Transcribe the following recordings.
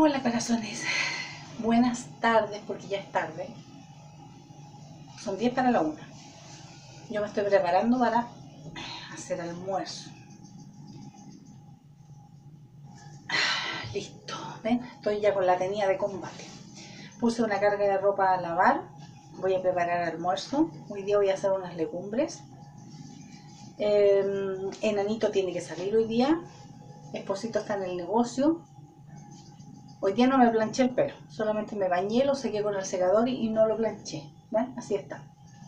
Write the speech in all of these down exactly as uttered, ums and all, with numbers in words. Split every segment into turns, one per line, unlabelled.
Hola corazones, buenas tardes porque ya es tarde, son diez para la una. Yo me estoy preparando para hacer almuerzo. Listo, ven, estoy ya con la tenida de combate. Puse una carga de ropa a lavar, voy a preparar almuerzo. Hoy día voy a hacer unas legumbres. Eh, Enanito tiene que salir hoy día, Esposito está en el negocio. Hoy día no me planché el pelo, solamente me bañé, lo sequé con el secador y, y no lo planché. ¿Ven? Así está.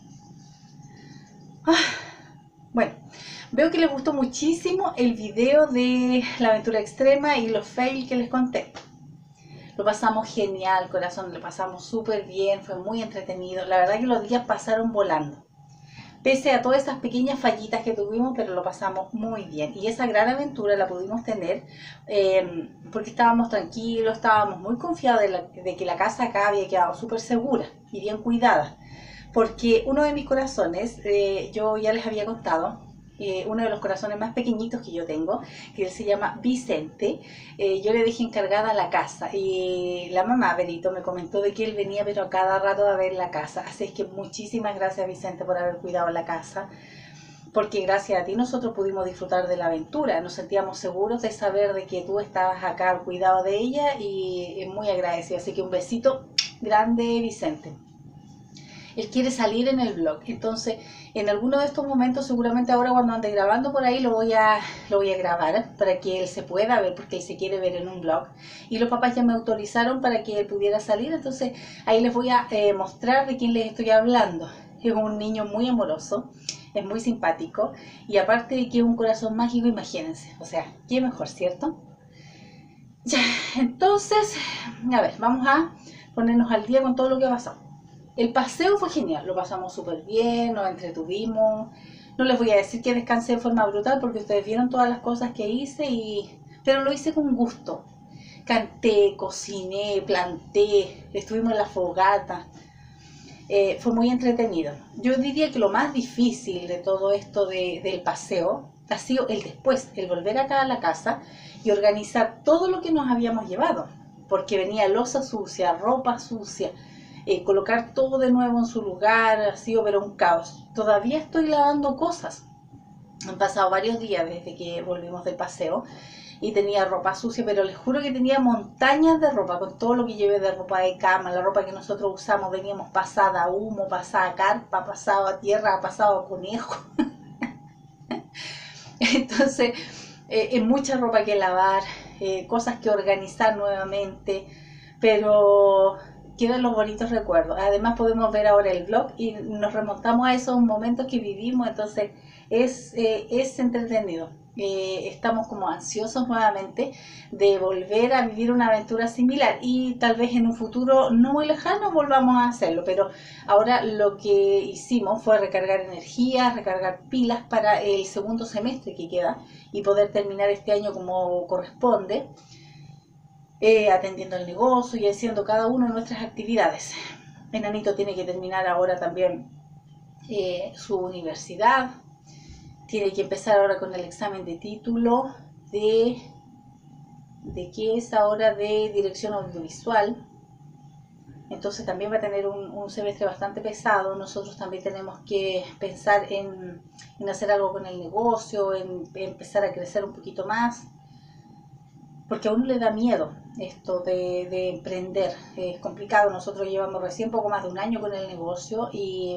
Ah, bueno, veo que les gustó muchísimo el video de la aventura extrema y los fails que les conté. Lo pasamos genial, corazón, lo pasamos súper bien, fue muy entretenido. La verdad que los días pasaron volando. Pese a todas esas pequeñas fallitas que tuvimos, pero lo pasamos muy bien. Y esa gran aventura la pudimos tener eh, porque estábamos tranquilos, estábamos muy confiados de, la, de que la casa acá había quedado súper segura y bien cuidada. Porque uno de mis corazones, eh, yo ya les había contado, eh, uno de los corazones más pequeñitos que yo tengo, que él se llama Vicente, eh, yo le dejé encargada la casa y la mamá, Berito, me comentó de que él venía pero a cada rato a ver la casa, así es que muchísimas gracias Vicente por haber cuidado la casa, porque gracias a ti nosotros pudimos disfrutar de la aventura, nos sentíamos seguros de saber de que tú estabas acá al cuidado de ella y muy agradecida, así que un besito grande Vicente. Él quiere salir en el vlog, entonces en alguno de estos momentos, seguramente ahora cuando ande grabando por ahí lo voy a, lo voy a grabar ¿eh? Para que él se pueda ver, porque él se quiere ver en un vlog, y los papás ya me autorizaron para que él pudiera salir, entonces ahí les voy a eh, mostrar de quién les estoy hablando. Es un niño muy amoroso, es muy simpático, y aparte de que es un corazón mágico, imagínense, o sea, qué mejor, ¿cierto? Ya, entonces, a ver, vamos a ponernos al día con todo lo que ha pasado. El paseo fue genial, lo pasamos súper bien, nos entretuvimos. No les voy a decir que descansé de forma brutal porque ustedes vieron todas las cosas que hice, y... pero lo hice con gusto. Canté, cociné, planté, estuvimos en la fogata. Eh, fue muy entretenido. Yo diría que lo más difícil de todo esto de, del paseo ha sido el después, el volver acá a la casa y organizar todo lo que nos habíamos llevado. Porque venía loza sucia, ropa sucia. Eh, colocar todo de nuevo en su lugar, ha sido pero un caos. Todavía estoy lavando cosas. Han pasado varios días desde que volvimos del paseo y tenía ropa sucia, pero les juro que tenía montañas de ropa, con todo lo que llevé de ropa de cama, la ropa que nosotros usamos, veníamos pasada a humo, pasada a carpa, pasado a tierra, pasado a conejo. Entonces, eh, es mucha ropa que lavar, eh, cosas que organizar nuevamente, pero... quedan los bonitos recuerdos. Además podemos ver ahora el vlog y nos remontamos a esos momentos que vivimos, entonces es, eh, es entretenido. Eh, estamos como ansiosos nuevamente de volver a vivir una aventura similar y tal vez en un futuro no muy lejano volvamos a hacerlo, pero ahora lo que hicimos fue recargar energía, recargar pilas para el segundo semestre que queda y poder terminar este año como corresponde. Eh, atendiendo el negocio y haciendo cada uno de nuestras actividades. Enanito tiene que terminar ahora también eh, su universidad, tiene que empezar ahora con el examen de título de, de qué es ahora de dirección audiovisual, entonces también va a tener un, un semestre bastante pesado. Nosotros también tenemos que pensar en, en hacer algo con el negocio, en, en empezar a crecer un poquito más, porque a uno le da miedo esto de, de emprender, es complicado. Nosotros llevamos recién poco más de un año con el negocio y,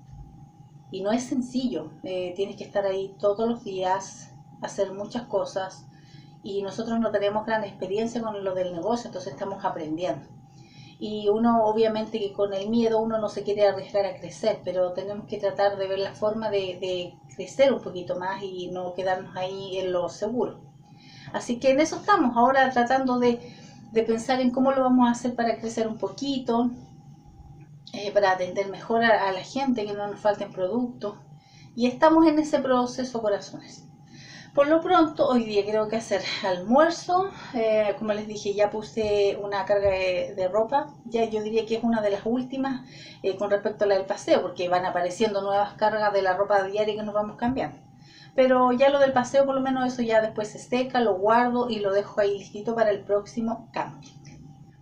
y no es sencillo, eh, tienes que estar ahí todos los días, hacer muchas cosas, y nosotros no tenemos gran experiencia con lo del negocio, entonces estamos aprendiendo. Y uno obviamente que con el miedo uno no se quiere arriesgar a crecer, pero tenemos que tratar de ver la forma de, de crecer un poquito más y no quedarnos ahí en lo seguro. Así que en eso estamos, ahora tratando de, de pensar en cómo lo vamos a hacer para crecer un poquito, eh, para atender mejor a, a la gente, que no nos falten productos. Y estamos en ese proceso, corazones. Por lo pronto, hoy día creo que hacer almuerzo. Eh, como les dije, ya puse una carga de, de ropa. Ya yo diría que es una de las últimas eh, con respecto a la del paseo, porque van apareciendo nuevas cargas de la ropa diaria que nos vamos cambiando. Pero ya lo del paseo, por lo menos eso ya después se seca, lo guardo y lo dejo ahí listito para el próximo camping.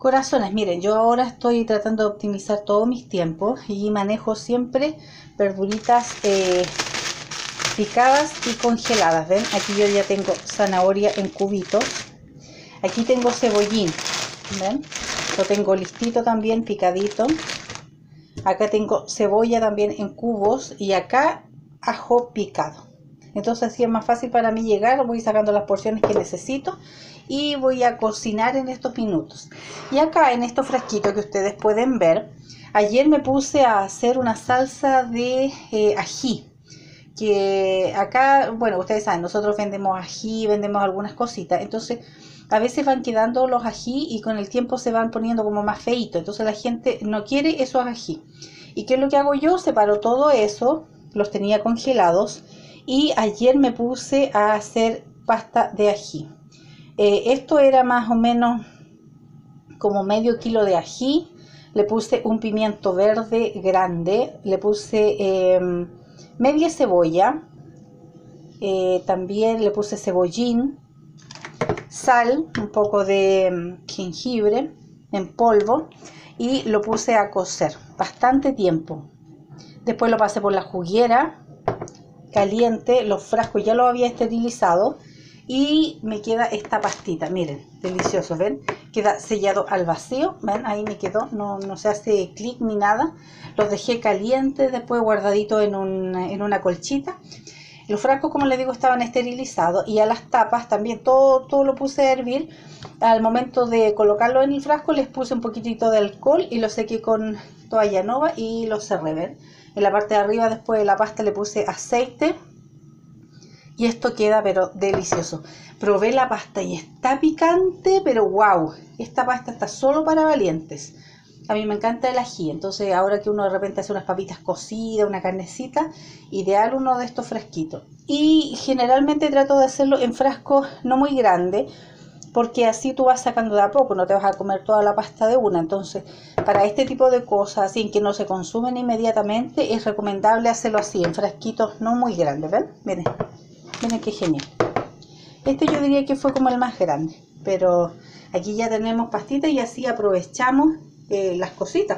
Corazones, miren, yo ahora estoy tratando de optimizar todos mis tiempos y manejo siempre verduritas eh, picadas y congeladas. ¿Ven? Aquí yo ya tengo zanahoria en cubitos. Aquí tengo cebollín. ¿Ven? Lo tengo listito también, picadito. Acá tengo cebolla también en cubos y acá ajo picado. Entonces así es más fácil para mí llegar, voy sacando las porciones que necesito y voy a cocinar en estos minutos. Y acá en estos frasquitos que ustedes pueden ver, ayer me puse a hacer una salsa de eh, ají. Que acá, bueno, ustedes saben, nosotros vendemos ají, vendemos algunas cositas, entonces a veces van quedando los ají y con el tiempo se van poniendo como más feitos, entonces la gente no quiere esos ají. ¿Y qué es lo que hago yo? Separo todo eso, los tenía congelados y ayer me puse a hacer pasta de ají. Eh, esto era más o menos como medio kilo de ají, le puse un pimiento verde grande, le puse eh, media cebolla, eh, también le puse cebollín, sal, un poco de um, jengibre en polvo y lo puse a cocer bastante tiempo. Después lo pasé por la juguera caliente, los frascos ya los había esterilizado y me queda esta pastita, miren, delicioso, ven, queda sellado al vacío, ven, ahí me quedó, no, no se hace clic ni nada. Los dejé calientes, después guardaditos en, un, en una colchita. Los frascos, como les digo, estaban esterilizados y a las tapas también todo, todo lo puse a hervir. Al momento de colocarlo en el frasco les puse un poquitito de alcohol y lo sequé con toalla nova y lo cerré, ven. En la parte de arriba después de la pasta le puse aceite y esto queda pero delicioso. Probé la pasta y está picante, pero wow, esta pasta está solo para valientes. A mí me encanta el ají, entonces ahora que uno de repente hace unas papitas cocidas, una carnecita, ideal uno de estos frasquitos. Y generalmente trato de hacerlo en frascos no muy grandes, porque así tú vas sacando de a poco, no te vas a comer toda la pasta de una. Entonces, para este tipo de cosas, sin que no se consumen inmediatamente, es recomendable hacerlo así, en frasquitos no muy grandes, ¿ven? Miren, miren qué genial. Este yo diría que fue como el más grande, pero aquí ya tenemos pastita y así aprovechamos eh, las cositas,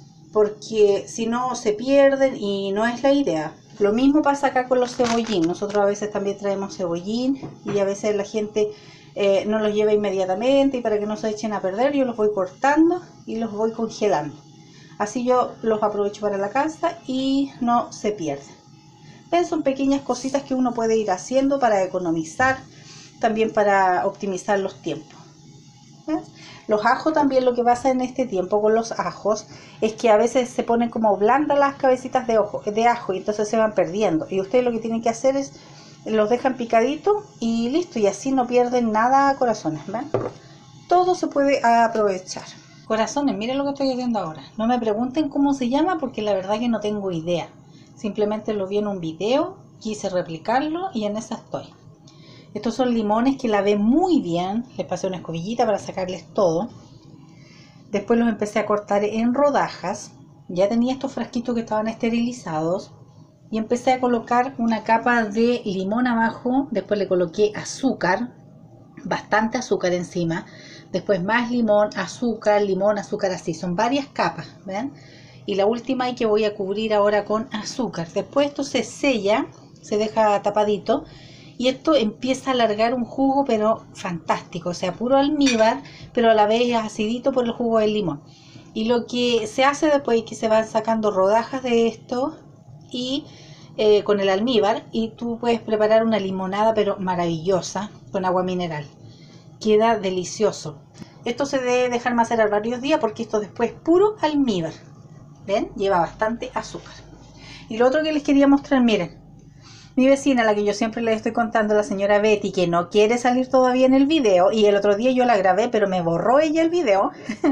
porque si no se pierden y no es la idea. Lo mismo pasa acá con los cebollín. Nosotros a veces también traemos cebollín y a veces la gente eh, no los lleva inmediatamente y para que no se echen a perder yo los voy cortando y los voy congelando. Así yo los aprovecho para la casa y no se pierden. ¿Ven? Son pequeñas cositas que uno puede ir haciendo para economizar, también para optimizar los tiempos. ¿Ven? Los ajos también, lo que pasa en este tiempo con los ajos es que a veces se ponen como blandas las cabecitas de, ojo, de ajo y entonces se van perdiendo. Y ustedes lo que tienen que hacer es los dejan picaditos y listo, y así no pierden nada, corazones. ¿Ven? Todo se puede aprovechar. Corazones, miren lo que estoy haciendo ahora. No me pregunten cómo se llama porque la verdad que no tengo idea. Simplemente lo vi en un video, quise replicarlo y en esa estoy. Estos son limones que lavé muy bien, les pasé una escobillita para sacarles todo. Después los empecé a cortar en rodajas. Ya tenía estos frasquitos que estaban esterilizados. Y empecé a colocar una capa de limón abajo. Después le coloqué azúcar, bastante azúcar encima. Después más limón, azúcar, limón, azúcar, así. Son varias capas, ¿ven? Y la última hay que voy a cubrir ahora con azúcar. Después esto se sella, se deja tapadito. Y esto empieza a alargar un jugo, pero fantástico, o sea, puro almíbar, pero a la vez acidito por el jugo del limón. Y lo que se hace después es que se van sacando rodajas de esto y eh, con el almíbar, y tú puedes preparar una limonada, pero maravillosa, con agua mineral. Queda delicioso. Esto se debe dejar macerar varios días porque esto después es puro almíbar. ¿Ven? Lleva bastante azúcar. Y lo otro que les quería mostrar, miren. Mi vecina, la que yo siempre les estoy contando, la señora Betty, que no quiere salir todavía en el video, y el otro día yo la grabé, pero me borró ella el video,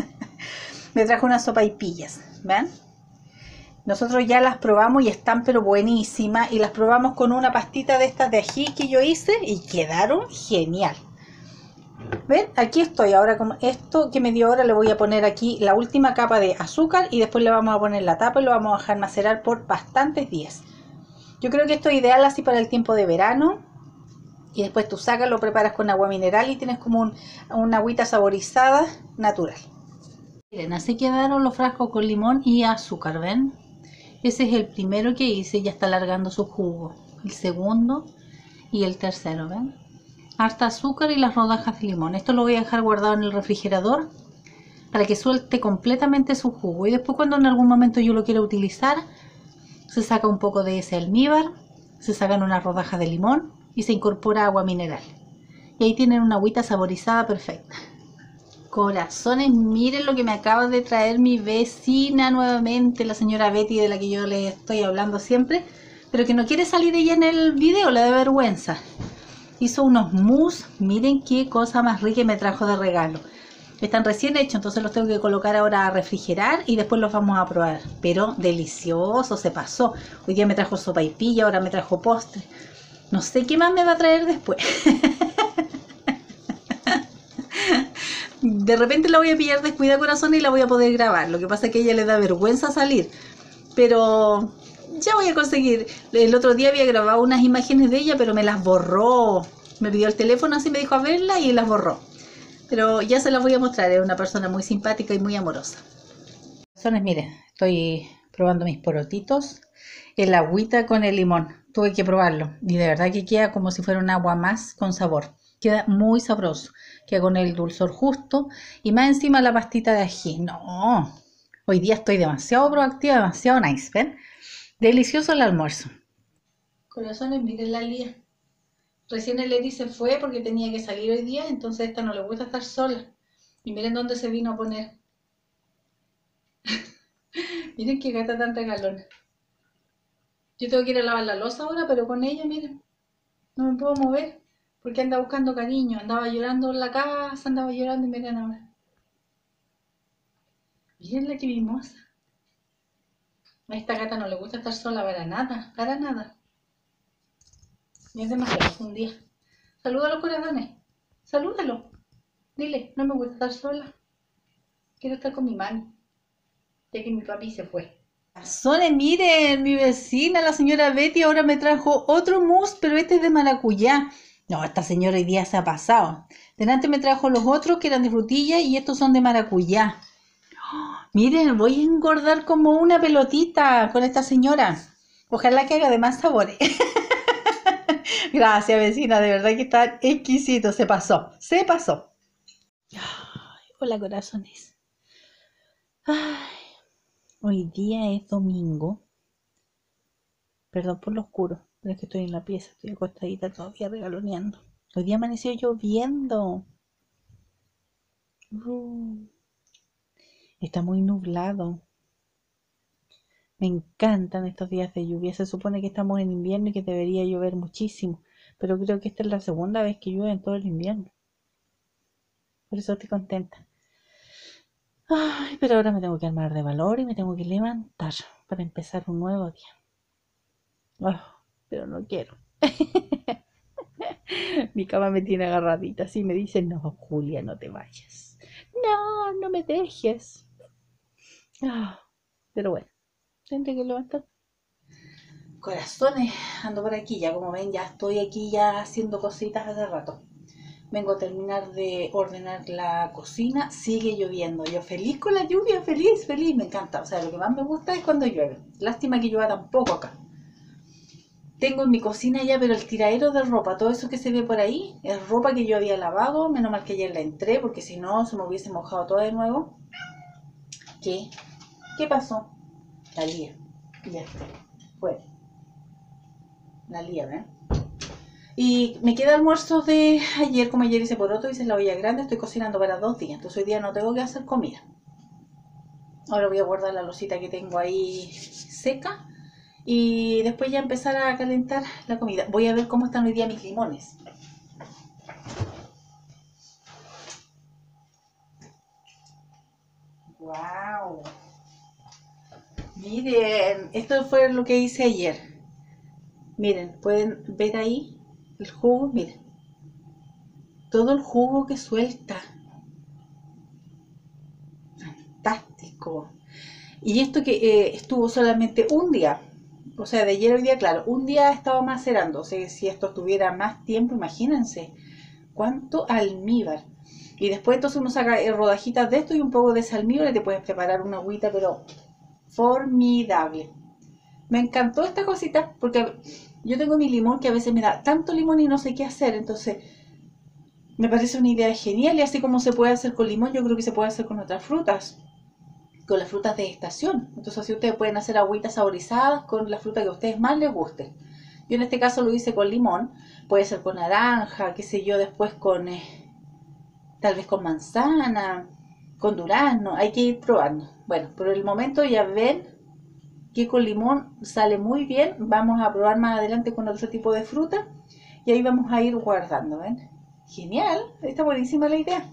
me trajo unas sopaipillas, ¿ven? Nosotros ya las probamos y están pero buenísimas, y las probamos con una pastita de estas de ají que yo hice, y quedaron genial. ¿Ven? Aquí estoy, ahora con esto que me dio ahora le voy a poner aquí la última capa de azúcar, y después le vamos a poner la tapa y lo vamos a dejar macerar por bastantes días. Yo creo que esto es ideal así para el tiempo de verano. Y después tú sacas, lo preparas con agua mineral y tienes como un, una agüita saborizada natural. Miren, así quedaron los frascos con limón y azúcar, ¿ven? Ese es el primero que hice, ya está alargando su jugo. El segundo y el tercero, ¿ven? Harta azúcar y las rodajas de limón. Esto lo voy a dejar guardado en el refrigerador para que suelte completamente su jugo. Y después, cuando en algún momento yo lo quiera utilizar, se saca un poco de ese almíbar, se sacan unas rodajas de limón y se incorpora agua mineral. Y ahí tienen una agüita saborizada perfecta. Corazones, miren lo que me acaba de traer mi vecina nuevamente, la señora Betty, de la que yo les estoy hablando siempre, pero que no quiere salir ella en el video, le da vergüenza. Hizo unos mousse, miren qué cosa más rica me trajo de regalo. Están recién hechos, entonces los tengo que colocar ahora a refrigerar y después los vamos a probar. Pero delicioso, se pasó. Hoy día me trajo sopaipilla, ahora me trajo postre. No sé qué más me va a traer después. De repente la voy a pillar descuida, corazón, y la voy a poder grabar. Lo que pasa es que a ella le da vergüenza salir. Pero ya voy a conseguir. El otro día había grabado unas imágenes de ella, pero me las borró. Me pidió el teléfono, así me dijo a verla y las borró. Pero ya se las voy a mostrar. Es una persona muy simpática y muy amorosa. Corazones, miren, estoy probando mis porotitos. El agüita con el limón. Tuve que probarlo. Y de verdad que queda como si fuera un agua más con sabor. Queda muy sabroso. Queda con el dulzor justo. Y más encima la pastita de ají. No. Hoy día estoy demasiado proactiva, demasiado nice. ¿Ven? Delicioso el almuerzo. Corazones, miren la Lía. Recién el Eri se fue porque tenía que salir hoy día. Entonces a esta no le gusta estar sola. Y miren dónde se vino a poner. Miren qué gata tan regalona. Yo tengo que ir a lavar la loza ahora, pero con ella, miren. No me puedo mover. Porque anda buscando cariño, andaba llorando en la casa, andaba llorando y miren ahora. Miren la que mimosa. A esta gata no le gusta estar sola para nada, para nada. Y es demasiado un día. Saluda a los corazones. Salúdalo. Dile, no me gusta estar sola. Quiero estar con mi mami. Ya que mi papi se fue. Corazones, miren, mi vecina, la señora Betty, ahora me trajo otro mousse, pero este es de maracuyá. No, esta señora hoy día se ha pasado. Delante me trajo los otros que eran de frutilla y estos son de maracuyá. ¡Oh! Miren, voy a engordar como una pelotita con esta señora. Ojalá que haga de más sabores. Gracias, vecina, de verdad que están exquisitos. Se pasó, se pasó. Ay, hola, corazones. Ay, hoy día es domingo. Perdón por lo oscuro. Pero es que estoy en la pieza, estoy acostadita todavía regaloneando. Hoy día amaneció lloviendo. Uh, está muy nublado. Me encantan estos días de lluvia. Se supone que estamos en invierno y que debería llover muchísimo. Pero creo que esta es la segunda vez que llueve en todo el invierno. Por eso estoy contenta. Ay, pero ahora me tengo que armar de valor y me tengo que levantar para empezar un nuevo día. Oh, pero no quiero. Mi cama me tiene agarradita, así me dice, no, Julia, no te vayas. No, no me dejes. Ah, pero bueno, tendré que levantar. Corazones, ando por aquí, ya como ven, ya estoy aquí ya haciendo cositas hace rato. Vengo a terminar de ordenar la cocina, sigue lloviendo. Yo feliz con la lluvia, feliz, feliz, me encanta. O sea, lo que más me gusta es cuando llueve. Lástima que llueva tan poco acá. Tengo en mi cocina ya, pero el tiradero de ropa, todo eso que se ve por ahí, es ropa que yo había lavado, menos mal que ayer la entré, porque si no se me hubiese mojado todo de nuevo. ¿Qué? ¿Qué pasó? La Lía. Ya está. Fue. La Lía, ¿ven? Y me queda almuerzo de ayer, como ayer hice poroto, hice la olla grande, estoy cocinando para dos días, entonces hoy día no tengo que hacer comida. Ahora voy a guardar la losita que tengo ahí seca. Y después ya empezar a calentar la comida. Voy a ver cómo están hoy día mis limones. ¡Wow! Miren, esto fue lo que hice ayer. Miren, pueden ver ahí el jugo, miren. Todo el jugo que suelta. Fantástico. Y esto que eh, estuvo solamente un día. O sea, de ayer al día, claro, un día estaba macerando. O sea, si esto tuviera más tiempo, imagínense cuánto almíbar. Y después entonces uno saca eh, rodajitas de esto y un poco de salmíbora y te puedes preparar una agüita, pero formidable. Me encantó esta cosita porque yo tengo mi limón que a veces me da tanto limón y no sé qué hacer, entonces me parece una idea genial, y así como se puede hacer con limón, yo creo que se puede hacer con otras frutas, con las frutas de estación. Entonces así ustedes pueden hacer agüitas saborizadas con la fruta que a ustedes más les guste. Yo en este caso lo hice con limón, puede ser con naranja, qué sé yo, después con eh, tal vez con manzana, con durazno, hay que ir probando. Bueno, por el momento ya ven que con limón sale muy bien. Vamos a probar más adelante con otro tipo de fruta y ahí vamos a ir guardando, ¿ven? Genial, está buenísima la idea.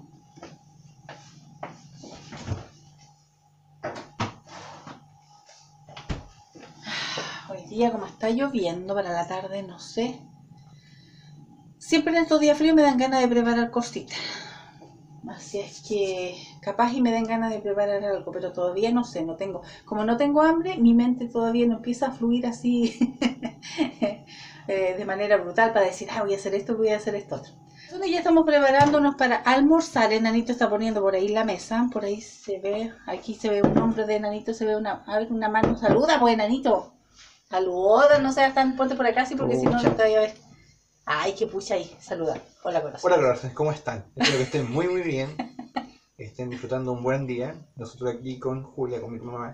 Hoy día como está lloviendo para la tarde, no sé. Siempre en estos días fríos me dan ganas de preparar cositas. Así es que capaz y me den ganas de preparar algo, pero todavía no sé, no tengo. Como no tengo hambre, mi mente todavía no empieza a fluir así eh, de manera brutal para decir, ah, voy a hacer esto, voy a hacer esto otro. Bueno, ya estamos preparándonos para almorzar. Enanito está poniendo por ahí la mesa, por ahí se ve, aquí se ve un nombre de Enanito, se ve una, a ver, una mano. Saluda, pues, Enanito. Saluda, no seas tan, ponte por acá, sí, porque si no, no te voy a ver. Ay, qué pucha ahí, saluda. Hola, corazón.
Hola, corazones, ¿cómo están? Espero que estén muy, muy bien. Que estén disfrutando un buen día. Nosotros aquí con Julia, con mi mamá.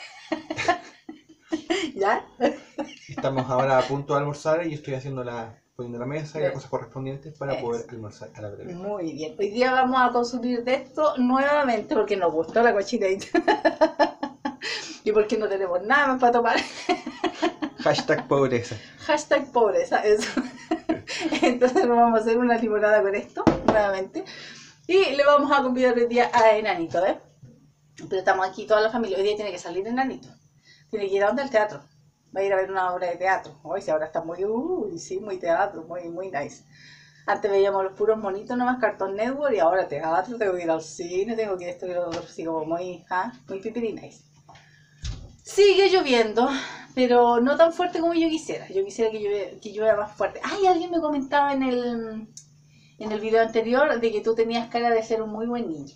¿Ya?
Estamos ahora a punto de almorzar y estoy haciendo la, poniendo la mesa y las cosas correspondientes para
Eso.
poder almorzar a la brevedad.
Muy bien. Hoy día vamos a consumir de esto nuevamente porque nos gustó la cochinita. Y porque no tenemos nada más para tomar.
Hashtag pobreza.
Hashtag pobreza, eso. Entonces vamos a hacer una limonada con esto nuevamente. Y le vamos a convidar hoy día a Enanito, ¿eh? Pero estamos aquí toda la familia. Hoy día tiene que salir Enanito. Tiene que ir a donde al teatro. Va a ir a ver una obra de teatro. Hoy sí, ahora está muy, uy, sí, muy teatro, muy, muy nice. Antes veíamos los puros monitos nomás, Cartoon Network, y ahora teatro, tengo que ir al cine, tengo que ir a esto y lo otro, así como muy, ah, muy pipiri nice. Sigue lloviendo, pero no tan fuerte como yo quisiera. Yo quisiera que llueva, que llueva más fuerte. Ay, alguien me comentaba en el, en el video anterior de que tú tenías cara de ser un muy buen niño.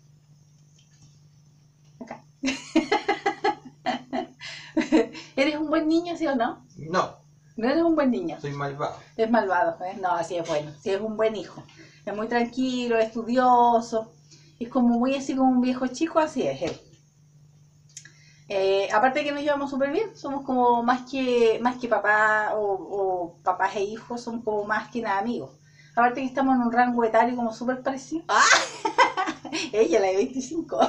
Acá. ¿Eres un buen niño, sí o no?
No.
No eres un buen niño.
Soy malvado.
Es malvado, ¿eh? No, así es bueno. Sí es un buen hijo. Es muy tranquilo, estudioso. Es como muy así como un viejo chico, así es él. Eh, aparte de que nos llevamos súper bien, somos como más que más que papá o, o papás e hijos, somos como más que nada amigos. Aparte que estamos en un rango etario como súper parecido. ¡Ah! Ella, la de veinticinco.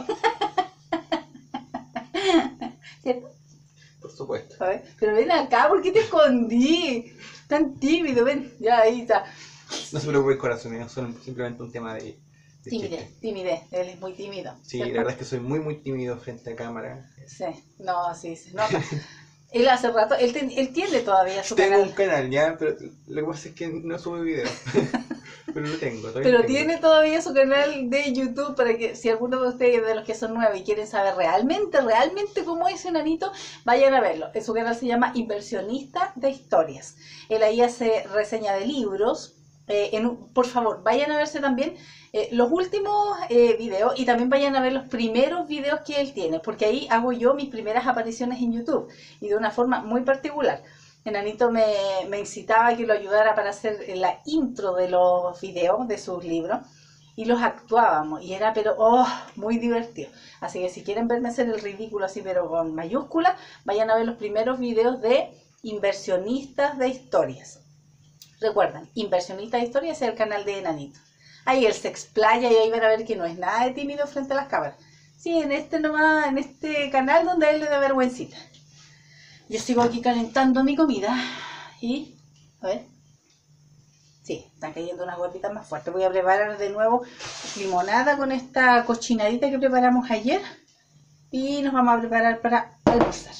¿Cierto?
Por supuesto.
A ver, pero ven acá, ¿por qué te escondí? Tan tímido, ven, ya ahí está.
No se preocupen, corazones, es simplemente un tema de... de
Timidez,
chiste.
timidez, él es muy tímido.
Sí,
¿cierto?
la verdad es que soy muy, muy tímido frente a cámara.
Sí, no, sí, sí, no. Él hace rato, él, ten, él tiene todavía su
Tengo
canal.
un canal ya, pero lo que pasa es que no sube videos. Pero lo tengo, todavía
Pero
lo tengo.
tiene todavía su canal de YouTube para que si alguno de ustedes, de los que son nuevos y quieren saber realmente, realmente cómo es Enanito, vayan a verlo. Su canal se llama Inversionista de Historias. Él ahí hace reseña de libros. Eh, en un, por favor, vayan a verse también eh, los últimos eh, videos y también vayan a ver los primeros videos que él tiene, porque ahí hago yo mis primeras apariciones en YouTube y de una forma muy particular. Enanito me, me incitaba a que lo ayudara para hacer la intro de los videos de sus libros y los actuábamos y era pero oh, muy divertido. Así que si quieren verme hacer el ridículo así pero con mayúsculas, vayan a ver los primeros videos de Inversionistas de Historias. Recuerden, Inversionistas de Historias es el canal de Enanito. Ahí él se explaya y ahí van a ver que no es nada de tímido frente a las cámaras. Sí, en este nomás, en este canal donde a él le da vergüencita. Yo sigo aquí calentando mi comida y, a ver, sí, están cayendo unas gotitas más fuertes. Voy a preparar de nuevo limonada con esta cochinadita que preparamos ayer y nos vamos a preparar para almorzar.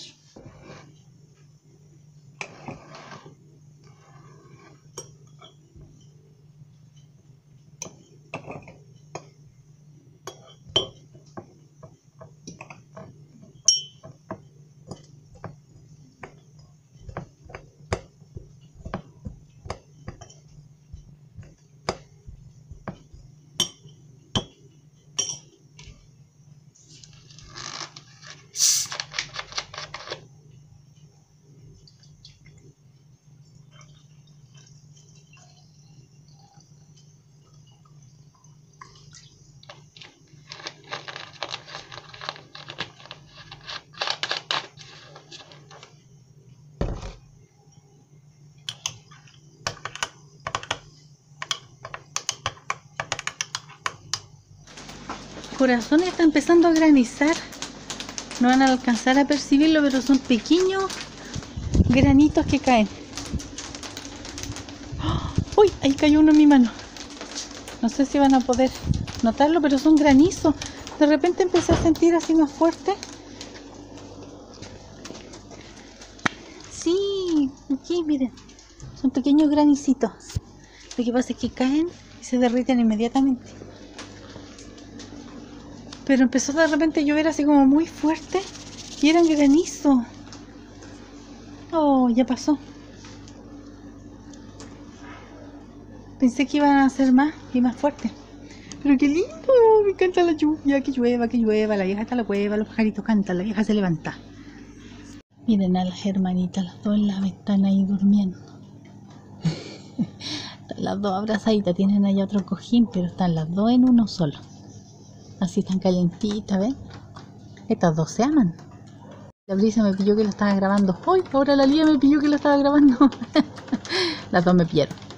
corazón está empezando a granizar. No van a alcanzar a percibirlo, pero son pequeños granitos que caen. ¡Oh! ¡Uy! Ahí cayó uno en mi mano. No sé si van a poder notarlo, pero son granizos. De repente empecé a sentir así más fuerte. Sí, aquí miren. Son pequeños granicitos. Lo que pasa es que caen y se derriten inmediatamente. Pero empezó de repente a llover así como muy fuerte y eran granizos. Oh, ya pasó. Pensé que iban a ser más y más fuertes. Pero qué lindo, me encanta la lluvia, que llueva, que llueva, la vieja está la cueva, los pajaritos cantan, la vieja se levanta. Miren a las hermanitas, las dos en la ventana ahí durmiendo. Están las dos abrazaditas, tienen allá otro cojín, pero están las dos en uno solo. Así están calentitas, ¿ven? Estas dos se aman. La Brisa me pilló que la estaba grabando. ¡Ay! Ahora la Lía me pilló que la estaba grabando. Las dos me pillaron.